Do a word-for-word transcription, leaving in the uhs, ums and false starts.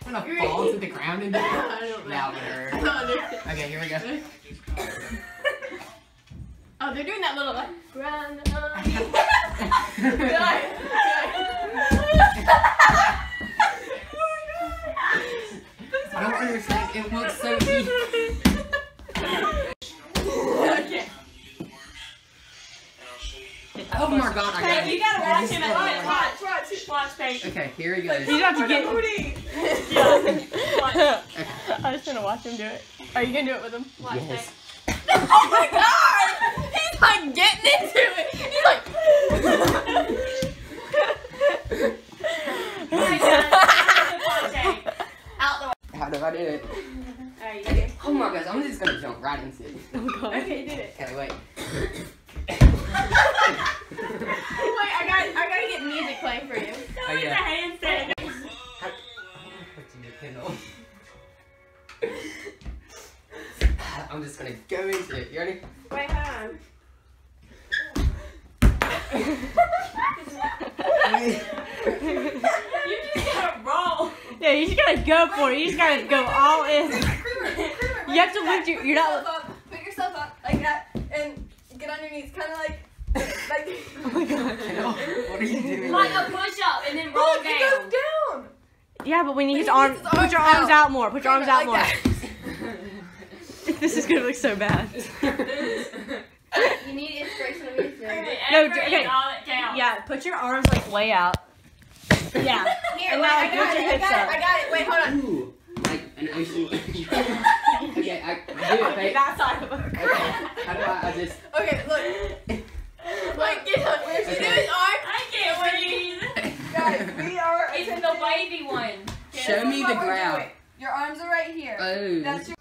gonna fall to the ground and do it? I don't know. That would hurt. I don't understand. Okay, here we go. Oh, they're doing that little like ground. I don't understand. It looks so easy. Okay. Oh my god, I got Hey, it. you gotta watch him at Watch, watch, watch, watch. watch, babe. Okay, here he goes. You have to get. Watch. Okay. I'm just gonna watch him do it. Are you gonna do it with him? Watch, Yes. oh my god! He's like getting into it. He's like. Out the way. How do I do it? Alright, you Okay. Oh my gosh, I'm just gonna jump right into it. Oh god. Okay, do it. Okay, wait. Wait, I got, I gotta get music playing for you. Oh, yeah. handstand. What's in your Kindle? I'm just gonna go into it. You ready? Wait, hold on. You just gotta roll. Yeah, you just gotta go for it. You just gotta go all in. You have to lift your. You're not. Up, pick yourself up like that and get on your knees, kind of like, like. Oh my god. What are you doing? Like a push up and then roll Look, it down. goes down. Yeah, but when you But use he arms, needs his put your arms arms out. out more. Put your arms out more. Like This is gonna look so bad. You need inspiration of me. No, Effort okay. is all that counts. Yeah, put your arms like way out. Yeah. Here, And wait, now I lift got your it, I hips got up. it, I got it. Wait, hold on. Ooh, like an ocean. Okay, I do it, babe. That side of it. Okay, how do I, I just... Okay, look. Like, get up. Where's Okay. he doing his arm? I can't breathe. Guys, we are. It's the wavy one. Show me the What we're ground. doing. Your arms are right here. Oh. That's your.